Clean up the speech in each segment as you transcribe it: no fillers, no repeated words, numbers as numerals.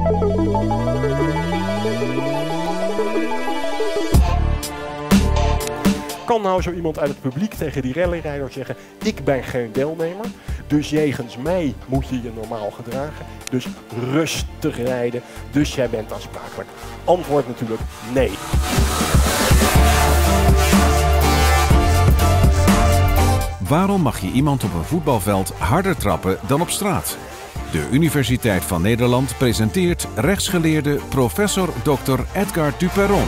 Kan nou zo iemand uit het publiek tegen die rallyrijder zeggen: ik ben geen deelnemer, dus jegens mij moet je je normaal gedragen, dus rustig rijden, dus jij bent aansprakelijk? Antwoord natuurlijk nee. Waarom mag je iemand op een voetbalveld harder trappen dan op straat? De Universiteit van Nederland presenteert rechtsgeleerde professor Dr. Edgar Duperron.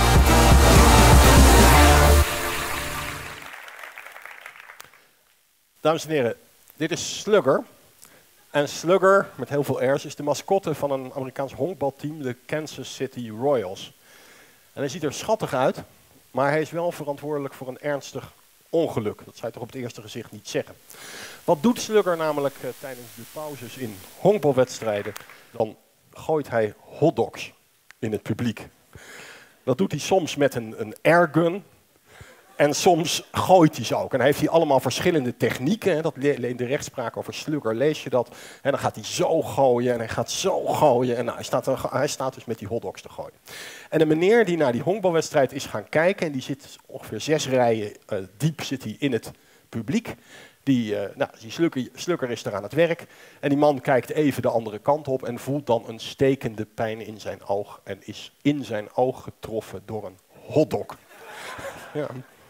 Dames en heren, dit is Slugger. En Slugger, met heel veel R's, is de mascotte van een Amerikaans honkbalteam, de Kansas City Royals. En hij ziet er schattig uit, maar hij is wel verantwoordelijk voor een ernstig ongeluk. Dat zou je toch op het eerste gezicht niet zeggen. Wat doet Slugger namelijk tijdens de pauzes in honkbalwedstrijden? Dan gooit hij hotdogs in het publiek. Dat doet hij soms met een airgun. En soms gooit hij ze ook. En dan heeft hij allemaal verschillende technieken. Dat in de rechtspraak over Slugger lees je dat. En dan gaat hij zo gooien en hij gaat zo gooien. En nou, hij staat dus met die hotdogs te gooien. En een meneer die naar die honkbalwedstrijd is gaan kijken. En die zit ongeveer 6 rijen diep zit hij in het publiek. Die Slugger is er aan het werk. En die man kijkt even de andere kant op. En voelt dan een stekende pijn in zijn oog. En is in zijn oog getroffen door een hotdog. Ja.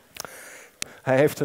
Hij heeft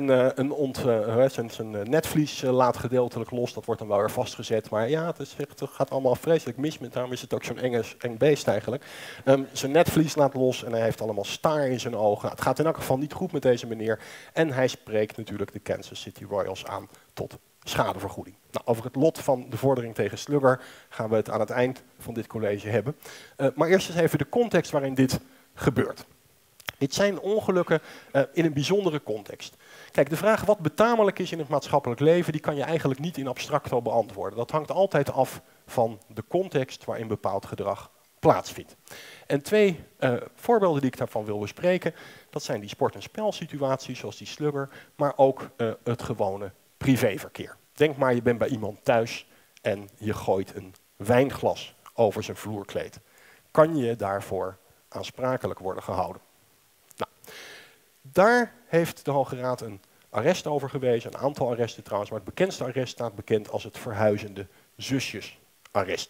zijn netvlies laat gedeeltelijk los, dat wordt dan wel weer vastgezet. Maar ja, het gaat allemaal vreselijk mis, daarom is het ook zo'n eng beest eigenlijk. Zijn netvlies laat los en hij heeft allemaal staar in zijn ogen. Het gaat in elk geval niet goed met deze meneer. En hij spreekt natuurlijk de Kansas City Royals aan tot schadevergoeding. Nou, over het lot van de vordering tegen Slugger gaan we het aan het eind van dit college hebben. Maar eerst eens even de context waarin dit gebeurt. Dit zijn ongelukken in een bijzondere context. Kijk, de vraag wat betamelijk is in het maatschappelijk leven, die kan je eigenlijk niet in abstracto beantwoorden. Dat hangt altijd af van de context waarin bepaald gedrag plaatsvindt. En 2 voorbeelden die ik daarvan wil bespreken, dat zijn die sport- en spelsituaties zoals die Slugger, maar ook het gewone privéverkeer. Denk maar, je bent bij iemand thuis en je gooit een wijnglas over zijn vloerkleed. Kan je daarvoor aansprakelijk worden gehouden? Daar heeft de Hoge Raad een arrest over gewezen, een aantal arresten trouwens, maar het bekendste arrest staat bekend als het verhuizende zusjesarrest.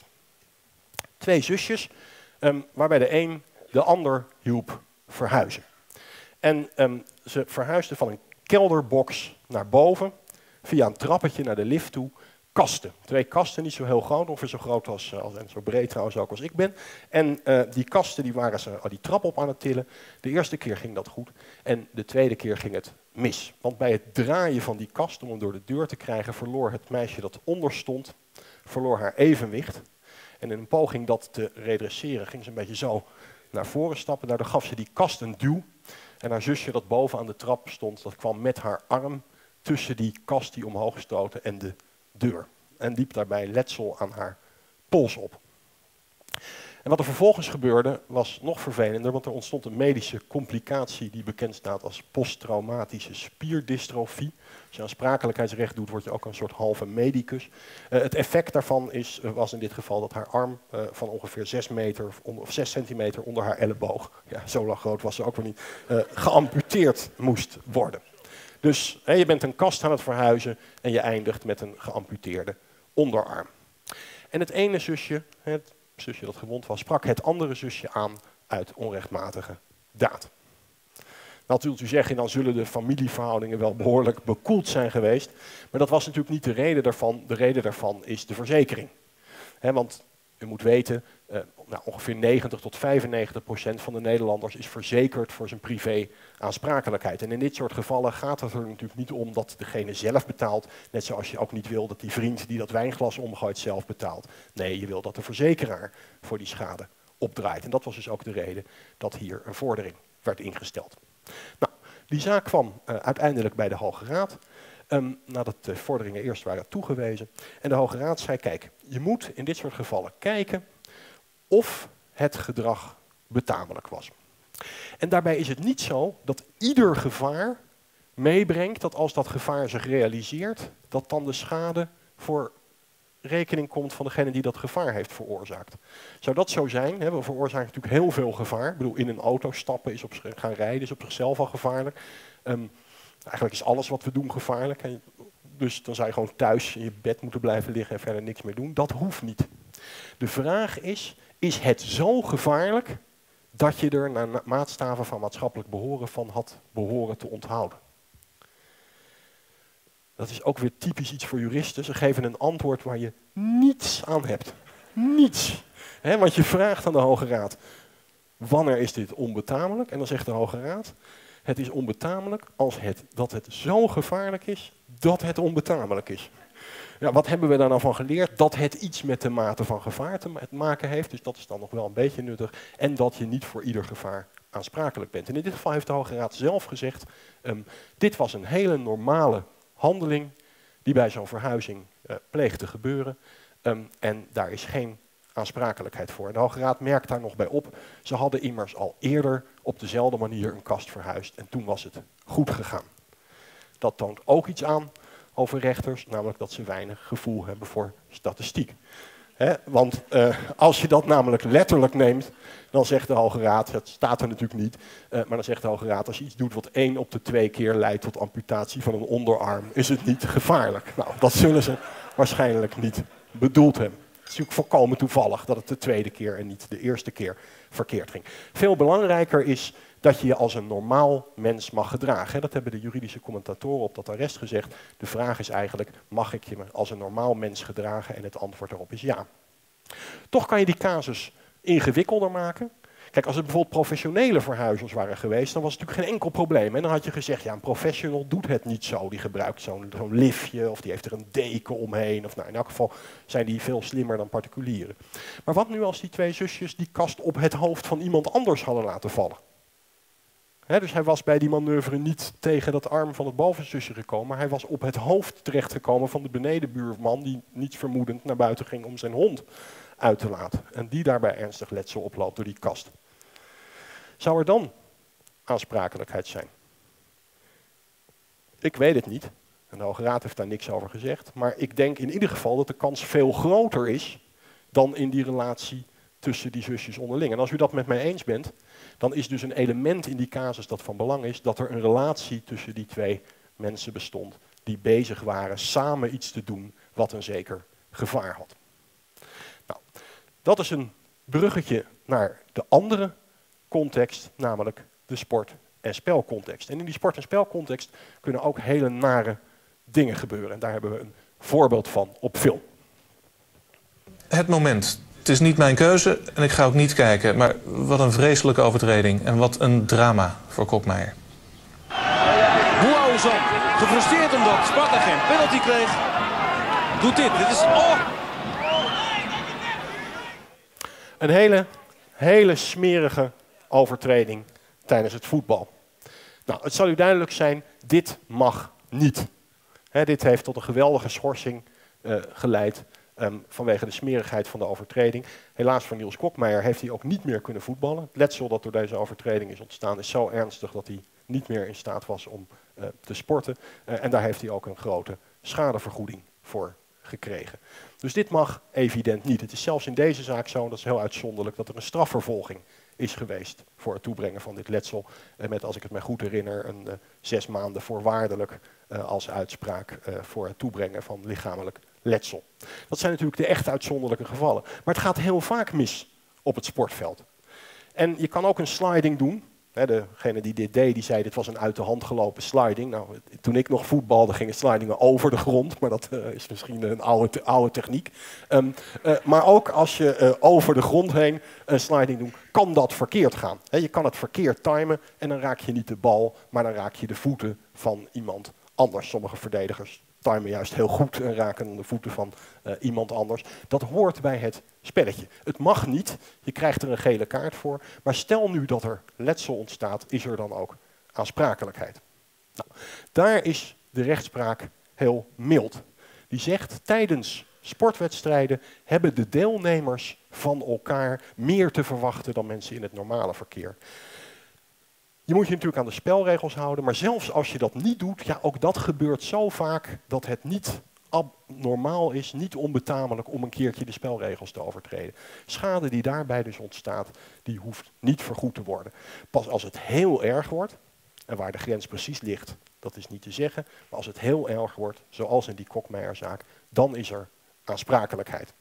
2 zusjes, waarbij de een de ander hielp verhuizen. En ze verhuisden van een kelderbox naar boven, via een trappetje naar de lift toe, kasten. 2 kasten, niet zo heel groot, ongeveer zo groot en zo breed trouwens ook als ik ben. En die kasten die waren ze die trap op aan het tillen. De eerste keer ging dat goed en de tweede keer ging het mis. Want bij het draaien van die kast om hem door de deur te krijgen, verloor het meisje dat onder stond, verloor haar evenwicht. En in een poging dat te redresseren ging ze een beetje zo naar voren stappen. Daardoor gaf ze die kast een duw. En haar zusje dat boven aan de trap stond, dat kwam met haar arm tussen die kast die omhoog stootte en de deur. En liep daarbij letsel aan haar pols op. En wat er vervolgens gebeurde was nog vervelender, want er ontstond een medische complicatie die bekend staat als posttraumatische spierdystrofie. Als je aansprakelijkheidsrecht doet, word je ook een soort halve medicus. Het effect daarvan was in dit geval dat haar arm van ongeveer 6 centimeter onder haar elleboog, ja, zo lang groot was ze ook weer niet, geamputeerd moest worden. Dus je bent een kast aan het verhuizen en je eindigt met een geamputeerde onderarm. En het ene zusje, het zusje dat gewond was, sprak het andere zusje aan uit onrechtmatige daad. Nou zult u zeggen, dan zullen de familieverhoudingen wel behoorlijk bekoeld zijn geweest. Maar dat was natuurlijk niet de reden daarvan. De reden daarvan is de verzekering. Want u moet weten, ongeveer 90 tot 95% van de Nederlanders is verzekerd voor zijn privé aansprakelijkheid. En in dit soort gevallen gaat het er natuurlijk niet om dat degene zelf betaalt. Net zoals je ook niet wil dat die vriend die dat wijnglas omgooit zelf betaalt. Nee, je wil dat de verzekeraar voor die schade opdraait. En dat was dus ook de reden dat hier een vordering werd ingesteld. Nou, die zaak kwam uiteindelijk bij de Hoge Raad. Nadat de vorderingen eerst waren toegewezen. En de Hoge Raad zei, kijk, je moet in dit soort gevallen kijken of het gedrag betamelijk was. En daarbij is het niet zo dat ieder gevaar meebrengt dat als dat gevaar zich realiseert, dat dan de schade voor rekening komt van degene die dat gevaar heeft veroorzaakt. Zou dat zo zijn? Hè, we veroorzaken natuurlijk heel veel gevaar. Ik bedoel, in een auto stappen, gaan rijden is op zichzelf al gevaarlijk. Eigenlijk is alles wat we doen gevaarlijk. Dus dan zou je gewoon thuis in je bed moeten blijven liggen en verder niks meer doen. Dat hoeft niet. De vraag is het zo gevaarlijk dat je er naar maatstaven van maatschappelijk behoren van had behoren te onthouden? Dat is ook weer typisch iets voor juristen. Ze geven een antwoord waar je niets aan hebt. Niets. Want je vraagt aan de Hoge Raad, wanneer is dit onbetamelijk? En dan zegt de Hoge Raad, het is onbetamelijk dat het zo gevaarlijk is dat het onbetamelijk is. Ja, wat hebben we daar nou van geleerd? Dat het iets met de mate van gevaar te maken heeft. Dus dat is dan nog wel een beetje nuttig. En dat je niet voor ieder gevaar aansprakelijk bent. En in dit geval heeft de Hoge Raad zelf gezegd, dit was een hele normale handeling die bij zo'n verhuizing pleegt te gebeuren. En daar is geen aansprakelijkheid voor. En de Hoge Raad merkt daar nog bij op. Ze hadden immers al eerder op dezelfde manier een kast verhuisd. En toen was het goed gegaan. Dat toont ook iets aan over rechters, namelijk dat ze weinig gevoel hebben voor statistiek. Want als je dat namelijk letterlijk neemt, dan zegt de Hoge Raad, dat staat er natuurlijk niet, maar dan zegt de Hoge Raad, als je iets doet wat 1 op de 2 keer leidt tot amputatie van een onderarm, is het niet gevaarlijk. Nou, dat zullen ze waarschijnlijk niet bedoeld hebben. Het is natuurlijk volkomen toevallig dat het de tweede keer en niet de eerste keer verkeerd ging. Veel belangrijker is dat je je als een normaal mens mag gedragen. Dat hebben de juridische commentatoren op dat arrest gezegd. De vraag is eigenlijk, mag ik je me als een normaal mens gedragen? En het antwoord daarop is ja. Toch kan je die casus ingewikkelder maken. Kijk, als het bijvoorbeeld professionele verhuizers waren geweest, dan was het natuurlijk geen enkel probleem. En dan had je gezegd, ja, een professional doet het niet zo. Die gebruikt zo'n liftje of die heeft er een deken omheen. Of nou, in elk geval zijn die veel slimmer dan particulieren. Maar wat nu als die 2 zusjes die kast op het hoofd van iemand anders hadden laten vallen? Dus hij was bij die manoeuvre niet tegen dat arm van het bovenzusje gekomen, maar hij was op het hoofd terechtgekomen van de benedenbuurman die niets vermoedend naar buiten ging om zijn hond uit te laten. En die daarbij ernstig letsel oploopt door die kast. Zou er dan aansprakelijkheid zijn? Ik weet het niet. En de Hoge Raad heeft daar niks over gezegd. Maar ik denk in ieder geval dat de kans veel groter is dan in die relatie tussen die zusjes onderling. En als u dat met mij eens bent, dan is dus een element in die casus dat van belang is dat er een relatie tussen die 2 mensen bestond die bezig waren samen iets te doen wat een zeker gevaar had. Nou, dat is een bruggetje naar de andere context, namelijk de sport- en spelcontext. En in die sport- en spelcontext kunnen ook hele nare dingen gebeuren. En daar hebben we een voorbeeld van op film. Het moment. Het is niet mijn keuze en ik ga ook niet kijken. Maar wat een vreselijke overtreding en wat een drama voor Kokmeijer. Bouzan, gefrustreerd omdat Sparta geen penalty kreeg, doet dit. Dit is... Oh! Een hele smerige overtreding tijdens het voetbal. Nou, het zal u duidelijk zijn, dit mag niet. Dit heeft tot een geweldige schorsing geleid vanwege de smerigheid van de overtreding. Helaas voor Niels Kokmeijer heeft hij ook niet meer kunnen voetballen. Het letsel dat door deze overtreding is ontstaan is zo ernstig dat hij niet meer in staat was om te sporten. En daar heeft hij ook een grote schadevergoeding voor gekregen. Dus dit mag evident niet. Het is zelfs in deze zaak zo, dat is heel uitzonderlijk, dat er een strafvervolging is geweest voor het toebrengen van dit letsel. Met, als ik het me goed herinner, een 6 maanden voorwaardelijk als uitspraak voor het toebrengen van lichamelijk letsel. Dat zijn natuurlijk de echt uitzonderlijke gevallen. Maar het gaat heel vaak mis op het sportveld. En je kan ook een sliding doen. Degene die dit deed, die zei dit was een uit de hand gelopen sliding. Nou, toen ik nog voetbalde gingen slidingen over de grond, maar dat is misschien een oude techniek. Maar ook als je over de grond heen een sliding doet, kan dat verkeerd gaan. Je kan het verkeerd timen en dan raak je niet de bal, maar dan raak je de voeten van iemand anders. Sommige verdedigers timen juist heel goed en raken de voeten van iemand anders. Dat hoort bij het spelletje. Het mag niet, je krijgt er een gele kaart voor, maar stel nu dat er letsel ontstaat, is er dan ook aansprakelijkheid. Nou, daar is de rechtspraak heel mild. Die zegt, tijdens sportwedstrijden hebben de deelnemers van elkaar meer te verwachten dan mensen in het normale verkeer. Je moet je natuurlijk aan de spelregels houden, maar zelfs als je dat niet doet, ja, ook dat gebeurt zo vaak dat het niet abnormaal is, niet onbetamelijk om een keertje de spelregels te overtreden. Schade die daarbij dus ontstaat, die hoeft niet vergoed te worden. Pas als het heel erg wordt, en waar de grens precies ligt, dat is niet te zeggen, maar als het heel erg wordt, zoals in die Kokmeijerzaak, dan is er aansprakelijkheid.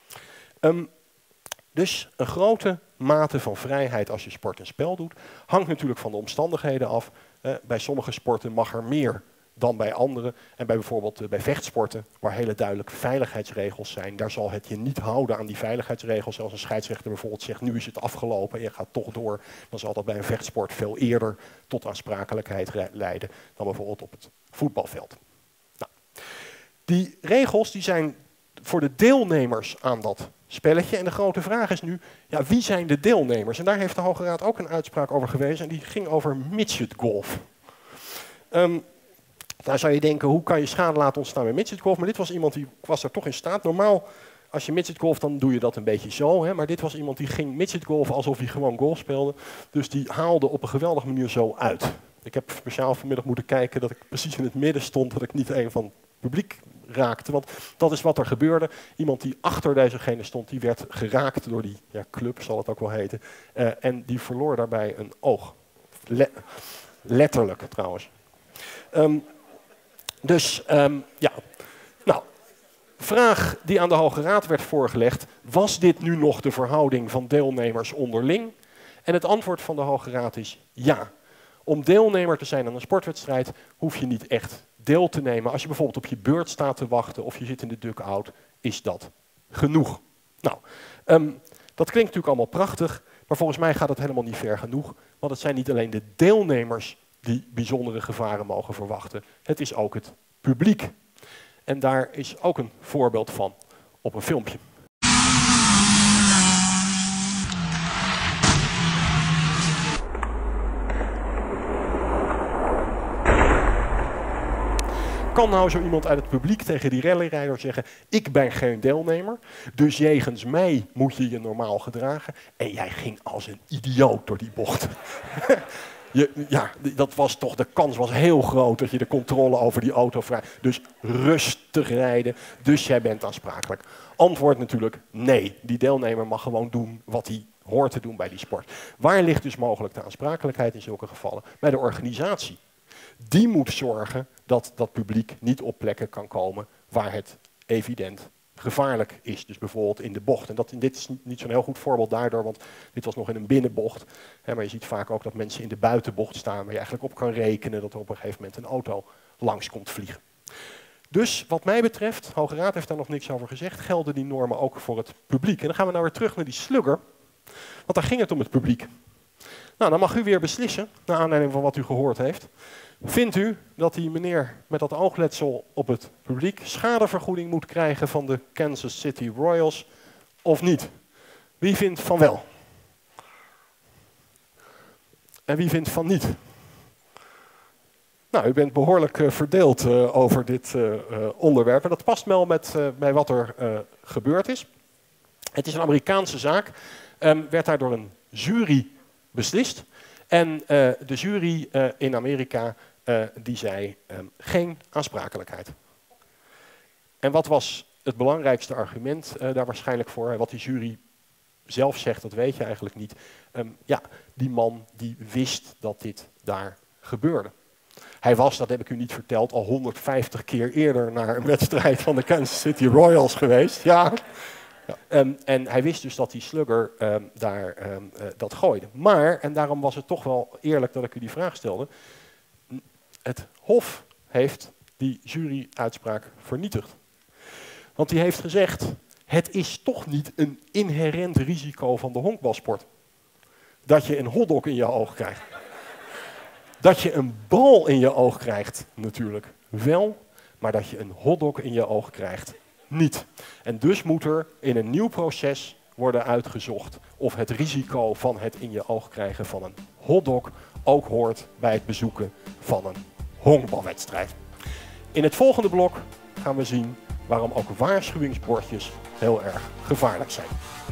Dus een grote mate van vrijheid als je sport en spel doet, hangt natuurlijk van de omstandigheden af. Bij sommige sporten mag er meer dan bij andere. En bij bijvoorbeeld bij vechtsporten, waar hele duidelijke veiligheidsregels zijn, daar zal het je niet houden aan die veiligheidsregels. Als een scheidsrechter bijvoorbeeld zegt, nu is het afgelopen en je gaat toch door, dan zal dat bij een vechtsport veel eerder tot aansprakelijkheid leiden dan bijvoorbeeld op het voetbalveld. Nou, die regels die zijn voor de deelnemers aan dat spelletje. En de grote vraag is nu, ja, wie zijn de deelnemers? En daar heeft de Hoge Raad ook een uitspraak over gewezen en die ging over midgetgolf. Daar zou je denken, hoe kan je schade laten ontstaan bij midgetgolf? Maar dit was iemand die was er toch in staat. Normaal, als je midgetgolf, dan doe je dat een beetje zo. Hè? Maar dit was iemand die ging midgetgolfen alsof hij gewoon golf speelde. Dus die haalde op een geweldige manier zo uit. Ik heb speciaal vanmiddag moeten kijken dat ik precies in het midden stond, dat ik niet een van het publiek raakte. Want dat is wat er gebeurde. Iemand die achter dezegene stond, die werd geraakt door die club, zal het ook wel heten. En die verloor daarbij een oog. Letterlijk trouwens. Ja, nou, vraag die aan de Hoge Raad werd voorgelegd, was dit nu nog de verhouding van deelnemers onderling? En het antwoord van de Hoge Raad is ja. Om deelnemer te zijn aan een sportwedstrijd hoef je niet echt deel te nemen. Als je bijvoorbeeld op je beurt staat te wachten of je zit in de dugout, is dat genoeg. Nou, dat klinkt natuurlijk allemaal prachtig, maar volgens mij gaat het helemaal niet ver genoeg. Want het zijn niet alleen de deelnemers die bijzondere gevaren mogen verwachten. Het is ook het publiek. En daar is ook een voorbeeld van op een filmpje. Kan nou zo iemand uit het publiek tegen die rallyrijder zeggen, ik ben geen deelnemer, dus jegens mij moet je je normaal gedragen. En jij ging als een idioot door die bocht. Ja, dat was toch, de kans was heel groot dat je de controle over die auto vrij. Dus rustig rijden, dus jij bent aansprakelijk. Antwoord natuurlijk nee. Die deelnemer mag gewoon doen wat hij hoort te doen bij die sport. Waar ligt dus mogelijk de aansprakelijkheid in zulke gevallen? Bij de organisatie. Die moet zorgen dat dat publiek niet op plekken kan komen waar het evident gevaarlijk is. Dus bijvoorbeeld in de bocht. En dit is niet zo'n heel goed voorbeeld daardoor, want dit was nog in een binnenbocht. Maar je ziet vaak ook dat mensen in de buitenbocht staan, waar je eigenlijk op kan rekenen dat er op een gegeven moment een auto langs komt vliegen. Dus wat mij betreft, Hoge Raad heeft daar nog niks over gezegd, gelden die normen ook voor het publiek. En dan gaan we nou weer terug naar die slugger, want daar ging het om het publiek. Nou, dan mag u weer beslissen, naar aanleiding van wat u gehoord heeft. Vindt u dat die meneer met dat oogletsel op het publiek schadevergoeding moet krijgen van de Kansas City Royals of niet? Wie vindt van wel? En wie vindt van niet? Nou, u bent behoorlijk verdeeld over dit onderwerp. En dat past wel bij wat er gebeurd is. Het is een Amerikaanse zaak. Werd daar door een jury beslist. En de jury in Amerika die zei geen aansprakelijkheid. En wat was het belangrijkste argument daar waarschijnlijk voor? Wat die jury zelf zegt, dat weet je eigenlijk niet. Ja, die man die wist dat dit daar gebeurde. Hij was, dat heb ik u niet verteld, al 150 keer eerder naar een wedstrijd van de Kansas City Royals geweest. Ja. Ja, en hij wist dus dat die slugger dat gooide. Maar, en daarom was het toch wel eerlijk dat ik u die vraag stelde, het Hof heeft die juryuitspraak vernietigd. Want die heeft gezegd, het is toch niet een inherent risico van de honkbalsport dat je een hotdog in je oog krijgt. Dat je een bal in je oog krijgt, natuurlijk wel, maar dat je een hotdog in je oog krijgt, niet. En dus moet er in een nieuw proces worden uitgezocht of het risico van het in je oog krijgen van een hotdog ook hoort bij het bezoeken van een honkbalwedstrijd. In het volgende blok gaan we zien waarom ook waarschuwingsbordjes heel erg gevaarlijk zijn.